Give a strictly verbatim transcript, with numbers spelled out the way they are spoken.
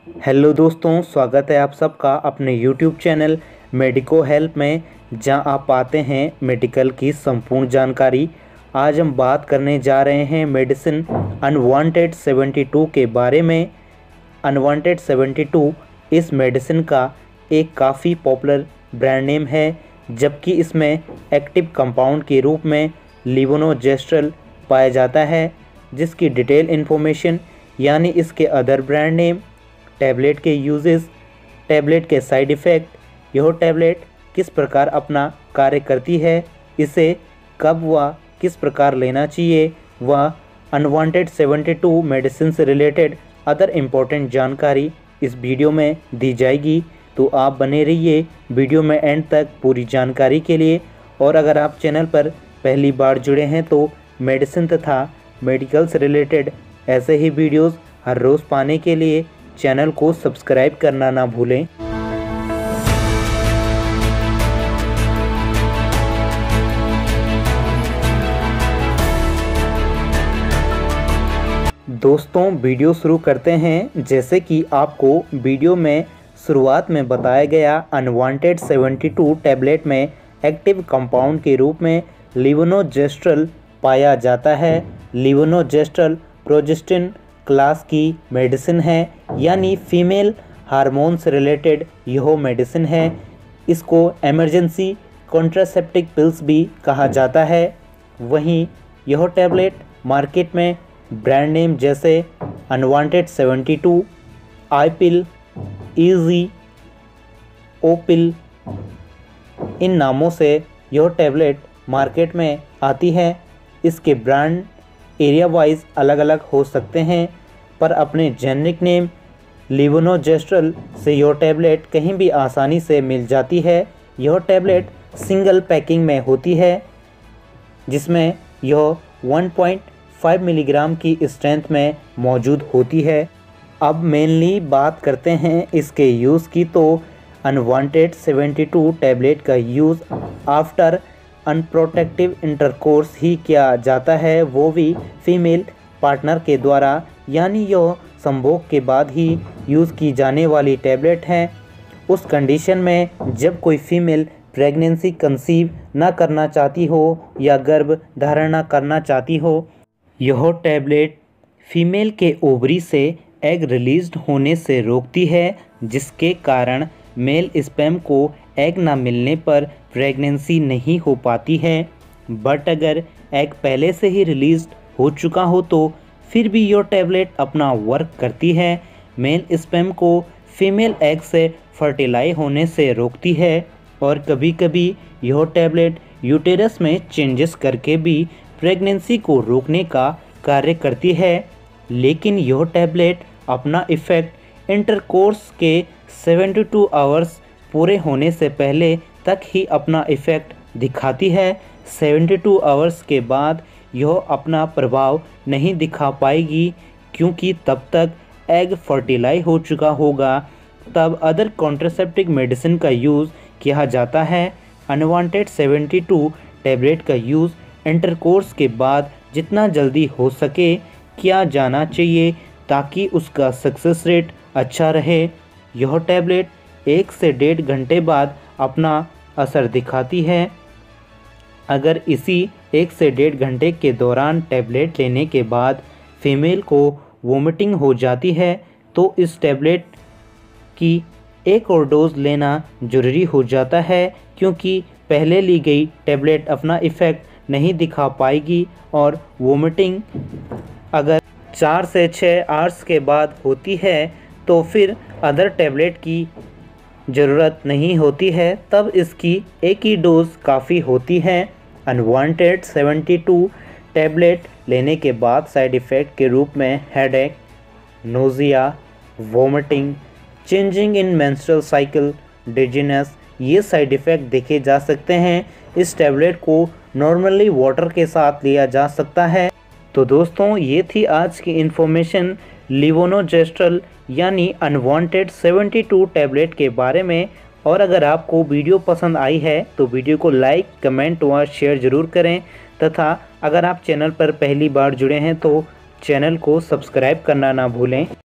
Hello दोस्तों, स्वागत है आप सबका अपने यूट्यूब चैनल मेडिको हेल्प में, जहां आप पाते हैं मेडिकल की संपूर्ण जानकारी। आज हम बात करने जा रहे हैं मेडिसिन अनवांटेड सेवेंटी टू के बारे में। अनवांटेड सेवेंटी टू इस मेडिसिन का एक काफ़ी पॉपुलर ब्रांड नेम है, जबकि इसमें एक्टिव कंपाउंड के रूप में लीवोनोजेस्ट्रल पाया जाता है, जिसकी डिटेल इन्फॉर्मेशन यानी इसके अदर ब्रांड नेम, टैबलेट के यूजेस, टैबलेट के साइड इफ़ेक्ट, यह टैबलेट किस प्रकार अपना कार्य करती है, इसे कब व किस प्रकार लेना चाहिए, व अनवांटेड सेवेंटी टू मेडिसिन से रिलेटेड अदर इम्पोर्टेंट जानकारी इस वीडियो में दी जाएगी। तो आप बने रहिए वीडियो में एंड तक पूरी जानकारी के लिए। और अगर आप चैनल पर पहली बार जुड़े हैं तो मेडिसिन तथा मेडिकल से रिलेटेड ऐसे ही वीडियोस हर रोज़ पाने के लिए चैनल को सब्सक्राइब करना ना भूलें। दोस्तों, वीडियो शुरू करते हैं। जैसे कि आपको वीडियो में शुरुआत में बताया गया, अनवांटेड सेवेंटी टू टैबलेट में एक्टिव कंपाउंड के रूप में लीवोनोजेस्ट्रल पाया जाता है। लीवोनोजेस्ट्रल प्रोजेस्टिन क्लास की मेडिसिन है, यानी फीमेल हार्मोन से रिलेटेड यह मेडिसिन है। इसको इमरजेंसी कॉन्ट्रासेप्टिव पिल्स भी कहा जाता है। वहीं यह टैबलेट मार्केट में ब्रांड नेम जैसे unwanted seventy two, i pill, easy, Opill, इन नामों से यह टैबलेट मार्केट में आती है। इसके ब्रांड एरिया वाइज अलग अलग हो सकते हैं, पर अपने जेनरिक नेम लीवोनोजेस्ट्रल से यह टैबलेट कहीं भी आसानी से मिल जाती है। यह टैबलेट सिंगल पैकिंग में होती है, जिसमें यह वन पॉइंट फाइव मिलीग्राम की स्ट्रेंथ में मौजूद होती है। अब मेनली बात करते हैं इसके यूज़ की, तो अनवांटेड सेवेंटी टू टैबलेट का यूज़ आफ्टर अनप्रोटेक्टिव इंटरकोर्स ही किया जाता है, वो भी फीमेल पार्टनर के द्वारा, यानी यह संभोग के बाद ही यूज़ की जाने वाली टैबलेट है। उस कंडीशन में जब कोई फीमेल प्रेगनेंसी कंसीव ना करना चाहती हो या गर्भ धारण ना करना चाहती हो, यह टैबलेट फीमेल के ओवरी से एग रिलीज्ड होने से रोकती है, जिसके कारण मेल स्पर्म को एग ना मिलने पर प्रेगनेंसी नहीं हो पाती है। बट अगर एग पहले से ही रिलीज हो चुका हो तो फिर भी यह टैबलेट अपना वर्क करती है। मेल स्पर्म को फीमेल एग से फर्टिलाइज होने से रोकती है, और कभी कभी यह टैबलेट यूटेरस में चेंजेस करके भी प्रेगनेंसी को रोकने का कार्य करती है। लेकिन यह टैबलेट अपना इफ़ेक्ट इंटरकोर्स के सेवेंटी टू आवर्स पूरे होने से पहले तक ही अपना इफ़ेक्ट दिखाती है। सेवेंटी टू आवर्स के बाद यह अपना प्रभाव नहीं दिखा पाएगी, क्योंकि तब तक एग फर्टिलाइज हो चुका होगा। तब अदर कॉन्ट्रासेप्टिव मेडिसिन का यूज़ किया जाता है। अनवांटेड सेवेंटी टू टैबलेट का यूज़ इंटरकोर्स के बाद जितना जल्दी हो सके किया जाना चाहिए, ताकि उसका सक्सेस रेट अच्छा रहे। यह टैबलेट एक से डेढ़ घंटे बाद अपना असर दिखाती है। अगर इसी एक से डेढ़ घंटे के दौरान टैबलेट लेने के बाद फीमेल को वोमिटिंग हो जाती है, तो इस टैबलेट की एक और डोज लेना ज़रूरी हो जाता है, क्योंकि पहले ली गई टैबलेट अपना इफ़ेक्ट नहीं दिखा पाएगी। और वोमिटिंग अगर चार से छः आवर्स के बाद होती है तो फिर अदर टैबलेट की ज़रूरत नहीं होती है, तब इसकी एक ही डोज काफ़ी होती है। अनवांटेड सेवेंटी टू टैबलेट लेने के बाद साइड इफ़ेक्ट के रूप में headache, nausea, vomiting, changing in menstrual cycle, dizziness, ये साइड इफ़ेक्ट देखे जा सकते हैं। इस टैबलेट को नॉर्मली वाटर के साथ लिया जा सकता है। तो दोस्तों, ये थी आज की इन्फॉर्मेशन लीवोनोजेस्ट्रल यानी अनवांटेड सेवेंटी टू टैबलेट के बारे में। और अगर आपको वीडियो पसंद आई है तो वीडियो को लाइक, कमेंट व शेयर ज़रूर करें, तथा अगर आप चैनल पर पहली बार जुड़े हैं तो चैनल को सब्सक्राइब करना ना भूलें।